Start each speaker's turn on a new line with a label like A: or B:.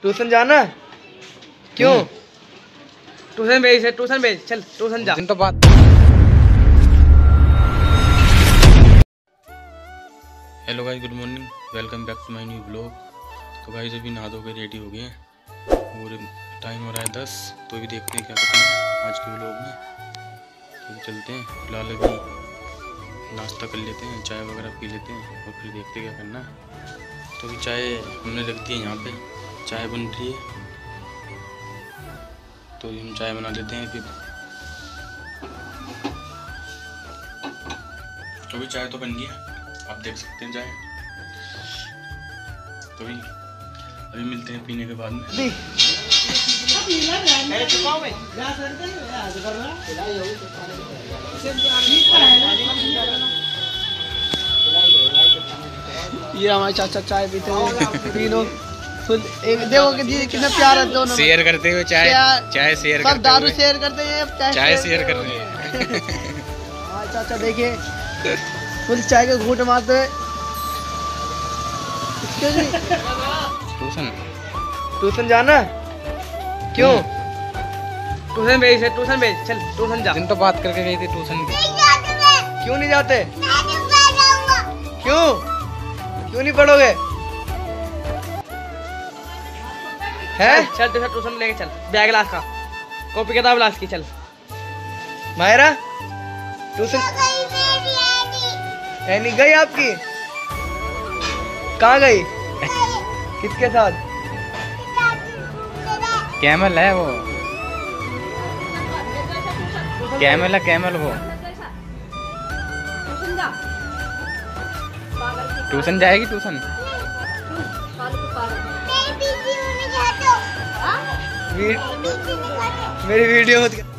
A: Tuition जाना क्यों? Tuition भेज चल ट्यूशन जा।
B: तो बात। Hello guys, good morning, welcome back to my new blog. तो गाइस अभी नहा धो के रेडी हो गए हैं और टाइम हो रहा है 10। तो अभी देखते हैं क्या करना है आज के ब्लॉग में। तो चलते हैं, फिलहाल अभी नाश्ता कर लेते हैं, चाय वगैरह पी लेते हैं और फिर देखते हैं क्या करना है। तो अभी चाय हमने रख दी है, यहाँ पे चाय बन रही है तो हम चाय बना देते हैं। फिर तो अभी चाय तो बन गई है, आप देख सकते हैं चाय। तो अभी मिलते हैं पीने के बाद में।
A: ये हमारे चाचा चाय पीते हैं, पी लो। एक देखो कि कितना प्यार है दोनों,
B: शेयर करते हुए चाय शेयर
A: सब दारू शेयर करते हैं,
B: चाय शेयर कर रहे हैं।
A: हाँ चाचा देखिए फुल चाय के घूंट मारते हुए। ट्यूशन जाना क्यों? ट्यूशन भेज चल ट्यूशन जा।
B: दिन तो बात करके गई थी ट्यूशन की।
A: क्यों नहीं जाते? क्यों नहीं पढ़ोगे? है चल ट्यूशन लेके चल, बैग लास का, कॉपी किताब लास की चल। मायरा ट्यूशन एनी गई आपकी? कहाँ गई? किसके साथ?
B: कैमल है वो, कैमल है, कैमल वो। ट्यूशन जाएगी ट्यूशन।
A: मेरी वीडियो मत